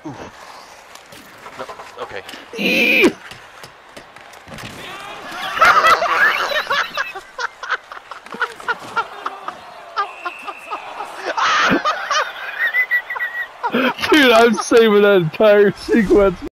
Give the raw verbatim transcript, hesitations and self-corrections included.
Ooh. No, okay. Dude, I'm saving that entire sequence.